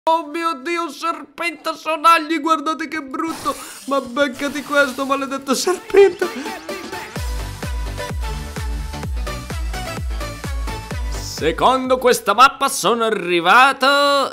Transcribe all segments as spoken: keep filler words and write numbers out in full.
Oh mio Dio, un serpente a sonagli, guardate che brutto. Ma beccati questo, maledetto serpente. Secondo questa mappa sono arrivato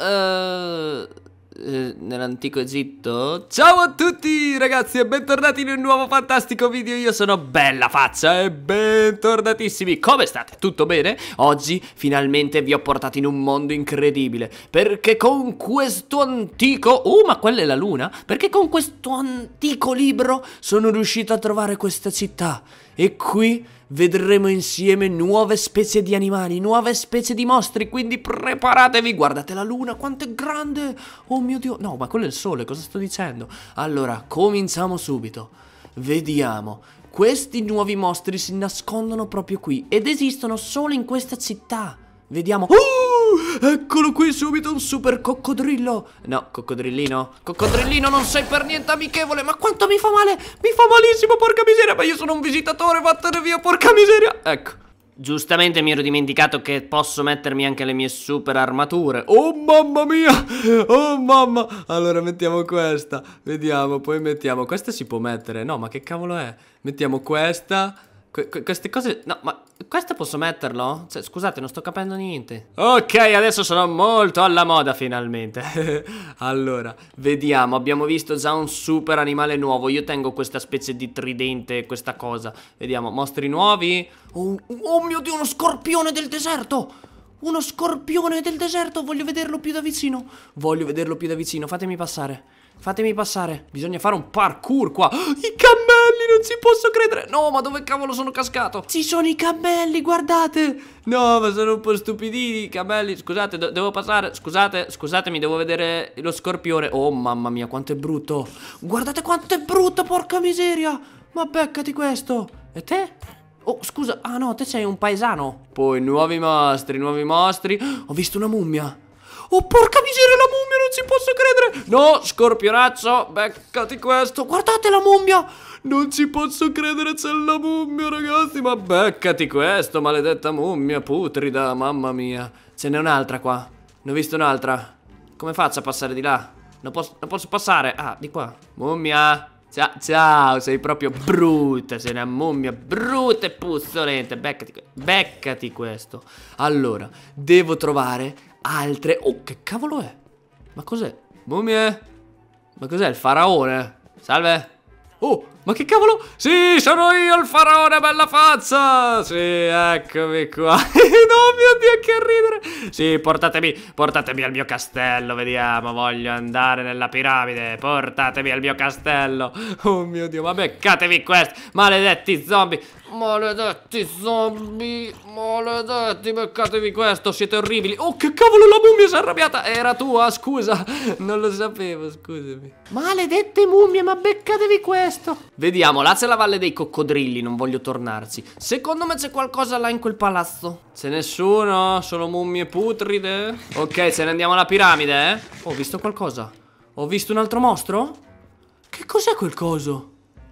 uh, uh, nell'antico Egitto. Ciao a tutti ragazzi e bentornati in un nuovo fantastico video. Io sono Bellafaccia e bentornatissimi. Come state? Tutto bene? Oggi finalmente vi ho portato in un mondo incredibile, perché con questo antico... Oh, ma quella è la luna? Perché con questo antico libro sono riuscito a trovare questa città. E qui vedremo insieme nuove specie di animali, nuove specie di mostri, quindi preparatevi. Guardate la luna, quanto è grande. Oh mio Dio, no, ma quello è il sole, cosa sto dicendo? Allora, cominciamo subito. Vediamo. Questi nuovi mostri si nascondono proprio qui ed esistono solo in questa città. Vediamo. Oh, eccolo qui subito, un super coccodrillo. No, coccodrillino. Coccodrillino, non sei per niente amichevole. Ma quanto mi fa male. Mi fa malissimo, porca miseria. Ma io sono un visitatore, vattene via, porca miseria. Ecco. Giustamente mi ero dimenticato che posso mettermi anche le mie super armature. Oh mamma mia. Oh mamma. Allora mettiamo questa. Vediamo, poi mettiamo. Questa si può mettere. No, ma che cavolo è? Mettiamo questa. Que queste cose... No, ma questo posso metterlo? Cioè, scusate, non sto capendo niente. Ok, adesso sono molto alla moda finalmente. Allora, vediamo. Abbiamo visto già un super animale nuovo. Io tengo questa specie di tridente, questa cosa. Vediamo, mostri nuovi. Oh, oh mio Dio, uno scorpione del deserto. Uno scorpione del deserto. Voglio vederlo più da vicino. Voglio vederlo più da vicino. Fatemi passare. Fatemi passare. Bisogna fare un parkour qua. I cammelli, non ci posso credere. No, ma dove cavolo sono cascato? Ci sono i cammelli, guardate. No, ma sono un po' stupidini i cammelli. Scusate, devo passare. Scusate, scusatemi, devo vedere lo scorpione. Oh, mamma mia, quanto è brutto. Guardate quanto è brutto, porca miseria. Ma beccati questo. E te? Oh, scusa. Ah, no, te sei un paesano. Poi, nuovi mostri, nuovi mostri. Ho visto una mummia. Oh, porca miseria, la mummia, non ci posso credere. No, scorpionazzo, beccati questo. Guardate la mummia. Non ci posso credere, c'è la mummia, ragazzi. Ma beccati questo, maledetta mummia putrida, mamma mia. Ce n'è un'altra qua. Ne ho visto un'altra. Come faccio a passare di là? Non posso, non posso passare. Ah, di qua. Mummia. Ciao, ciao, sei proprio brutta. Sei una mummia brutta e puzzolente. Beccati, beccati questo. Allora, devo trovare altre. Oh, che cavolo è? Ma cos'è? Mummie? Ma cos'è il faraone? Salve. Oh, ma che cavolo? Sì, sono io il faraone Bellafaccia. Sì, eccomi qua. No, mio Dio, che ridere. Sì, portatemi, portatemi al mio castello. Vediamo, voglio andare nella piramide. Portatemi al mio castello. Oh mio Dio, ma beccatevi questo. Maledetti zombie. Maledetti zombie. Maledetti, beccatevi questo. Siete orribili. Oh, che cavolo, la mummia si è arrabbiata. Era tua, scusa. Non lo sapevo, scusami. Maledette mummie, ma beccatevi questo. Vediamo, là c'è la valle dei coccodrilli. Non voglio tornarci. Secondo me c'è qualcosa là in quel palazzo. C'è nessuno? Solo mummie putride? Ok, ce ne andiamo alla piramide, eh. Oh, ho visto qualcosa. Ho visto un altro mostro? Che cos'è quel coso?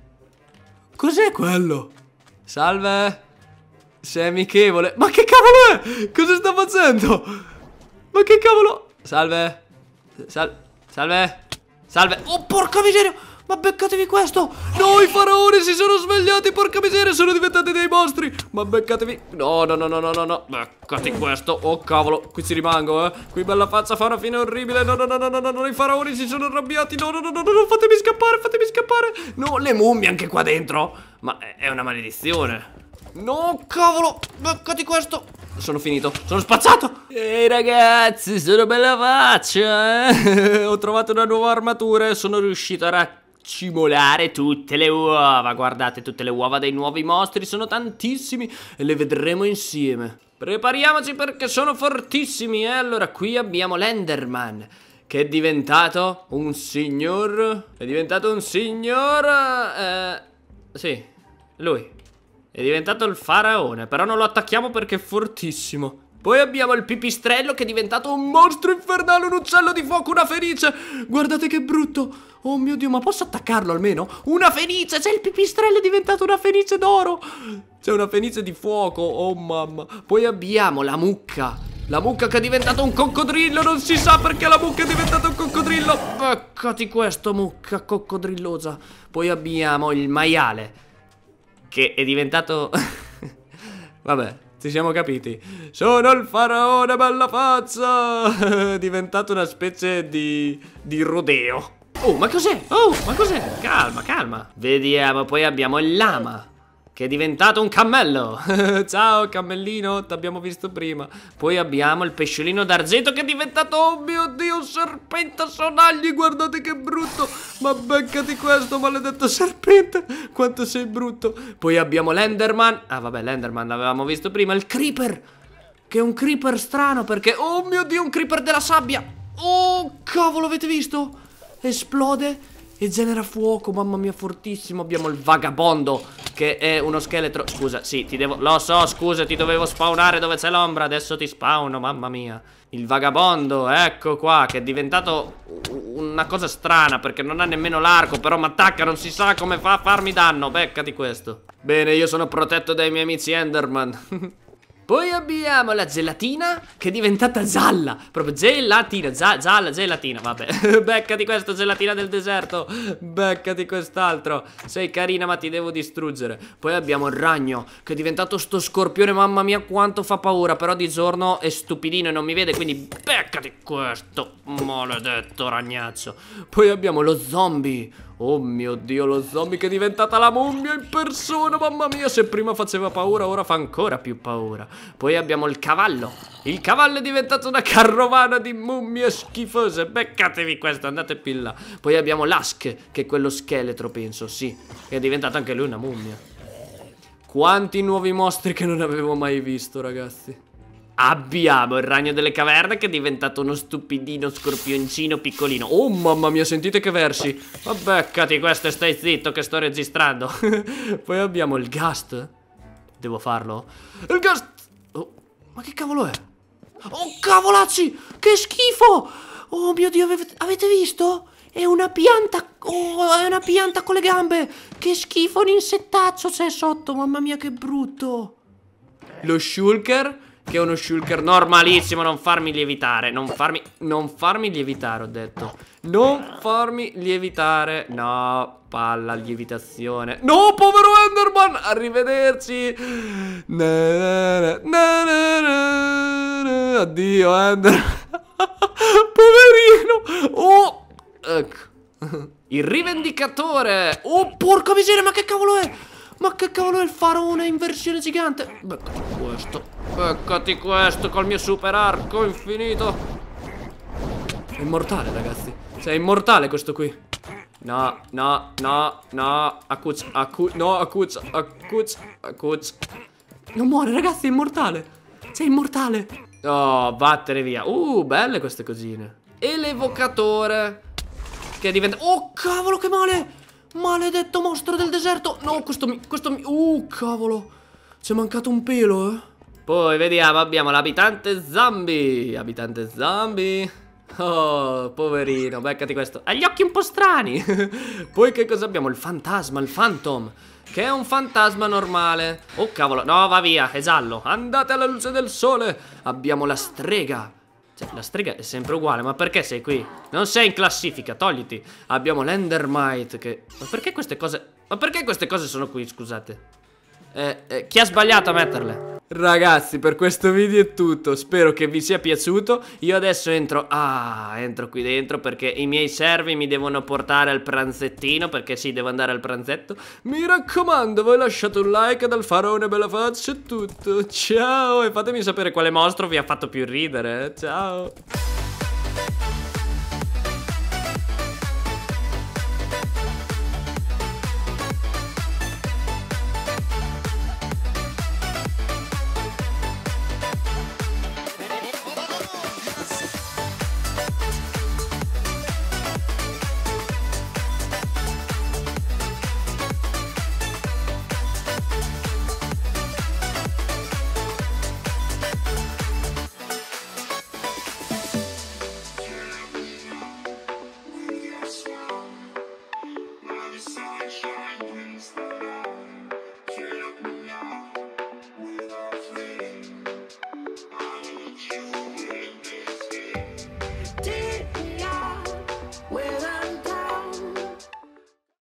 Cos'è quello? Salve. Sei amichevole. Ma che cavolo è? Cosa sta facendo? Ma che cavolo? Salve. Sal Salve. Salve. Oh, porca miseria. Ma beccatevi questo. No, i faraoni si sono svegliati, porca miseria, sono diventati dei mostri. Ma beccatevi. No, no, no, no, no, no, no. Beccati questo. Oh, cavolo, qui ci rimango, eh. Qui Bellafaccia fa una fine orribile. No, no, no, no, no, no, no, i faraoni si sono arrabbiati. No, no, no, no, no, fatemi scappare, fatemi scappare. No, le mummie anche qua dentro. Ma è una maledizione. No, cavolo, beccati questo. Sono finito, sono spazzato. Ehi ragazzi, sono Bellafaccia, eh. Ho trovato una nuova armatura e sono riuscito a raccimolare tutte le uova. Guardate, tutte le uova dei nuovi mostri, sono tantissimi e le vedremo insieme. Prepariamoci perché sono fortissimi, eh. Allora, qui abbiamo l'Enderman, che è diventato un signor. È diventato un signor eh, Sì, lui è diventato il faraone, però non lo attacchiamo perché è fortissimo. Poi abbiamo il pipistrello che è diventato un mostro infernale, un uccello di fuoco, una fenice. Guardate che brutto. Oh mio Dio, ma posso attaccarlo almeno? Una fenice, c'è il pipistrello, è diventato una fenice d'oro. C'è una fenice di fuoco, oh mamma. Poi abbiamo la mucca, La mucca che è diventata un coccodrillo. Non si sa perché la mucca è diventata un coccodrillo. Beccati questo, mucca coccodrillosa. Poi abbiamo il maiale, che è diventato... Vabbè, ci siamo capiti. Sono il faraone bella faccia. È diventato una specie di... di rodeo. Oh, ma cos'è? Oh, ma cos'è? Calma, calma. Vediamo, poi abbiamo il lama, che è diventato un cammello. Ciao cammellino, t'abbiamo visto prima. Poi abbiamo il pesciolino d'argento che è diventato, oh mio Dio, un serpente a sonagli. Guardate che brutto. Ma beccati questo, maledetto serpente. Quanto sei brutto. Poi abbiamo l'Enderman. Ah vabbè, l'Enderman l'avevamo visto prima. Il Creeper, che è un Creeper strano perché, oh mio Dio, un Creeper della sabbia. Oh cavolo, avete visto? Esplode e genera fuoco, mamma mia, fortissimo. Abbiamo il vagabondo, che è uno scheletro. Scusa, sì, ti devo... Lo so, scusa, ti dovevo spawnare dove c'è l'ombra. Adesso ti spawno, mamma mia. Il vagabondo, ecco qua, che è diventato una cosa strana perché non ha nemmeno l'arco, però mi attacca, non si sa come fa a farmi danno. Beccati questo. Bene, io sono protetto dai miei amici Enderman. Poi abbiamo la gelatina, che è diventata gialla. Proprio gelatina, gia, gialla, gelatina. Vabbè, beccati questo, gelatina del deserto. Beccati quest'altro. Sei carina ma ti devo distruggere. Poi abbiamo il ragno, che è diventato sto scorpione. Mamma mia quanto fa paura. Però di giorno è stupidino e non mi vede, quindi beccati questo, maledetto ragnaccio. Poi abbiamo lo zombie. Oh mio Dio, lo zombie che è diventata la mummia in persona. Mamma mia, se prima faceva paura, ora fa ancora più paura. Poi abbiamo il cavallo. Il cavallo è diventato una carovana di mummie schifose. Beccatevi questo, andate più in là. Poi abbiamo l'Ask, che è quello scheletro, penso, sì, che è diventato anche lui una mummia. Quanti nuovi mostri che non avevo mai visto, ragazzi. Abbiamo il ragno delle caverne, che è diventato uno stupidino scorpioncino piccolino. Oh mamma mia, sentite che versi. Ma beccati questo e stai zitto che sto registrando. Poi abbiamo il Ghast. Devo farlo? Il Ghast. Oh, ma che cavolo è? Oh cavolacci, che schifo. Oh mio Dio, avete, avete visto? È una pianta. Oh, è una pianta con le gambe. Che schifo, un insettaccio c'è sotto. Mamma mia che brutto. Lo Shulker, che è uno shulker normalissimo. Non farmi lievitare. Non farmi, non farmi lievitare, ho detto. Non farmi lievitare. No, palla lievitazione. No, povero Enderman. Arrivederci. Na, na, na, na, na, na. Addio Enderman. Poverino. Oh, ecco. Il rivendicatore. Oh, porca miseria, ma che cavolo è? Ma che cavolo è il faraone in versione gigante? Beccati questo. Beccati questo col mio super arco infinito. È immortale, ragazzi. Cioè, è immortale questo qui. No, no, no, no. Accuccia, accuccia, no, accuccia, accuccia, accuccia. Non muore, ragazzi, è immortale. Cioè, è immortale. Oh, vattene via. Uh, belle queste cosine. E l'evocatore, che diventa... Oh, cavolo, che male. Maledetto mostro del deserto. No, questo mi... Questo mi... Uh, cavolo. C'è mancato un pelo, eh. Poi vediamo, abbiamo l'abitante zombie. Abitante zombie. Oh, poverino, beccati questo. Ha gli occhi un po' strani. Poi che cosa abbiamo? Il fantasma, il phantom, che è un fantasma normale. Oh, cavolo. No, va via, è giallo. Andate alla luce del sole. Abbiamo la strega. Cioè, la strega è sempre uguale, ma perché sei qui? Non sei in classifica, togliti. Abbiamo l'Endermite che... Ma perché queste cose... Ma perché queste cose sono qui, scusate? Eh, eh, chi ha sbagliato a metterle? Ragazzi, per questo video è tutto. Spero che vi sia piaciuto. Io adesso entro... Ah, entro qui dentro perché i miei servi mi devono portare al pranzettino. Perché sì, devo andare al pranzetto. Mi raccomando, voi lasciate un like dal faraone bella faccia e tutto. Ciao, e fatemi sapere quale mostro vi ha fatto più ridere, eh? Ciao.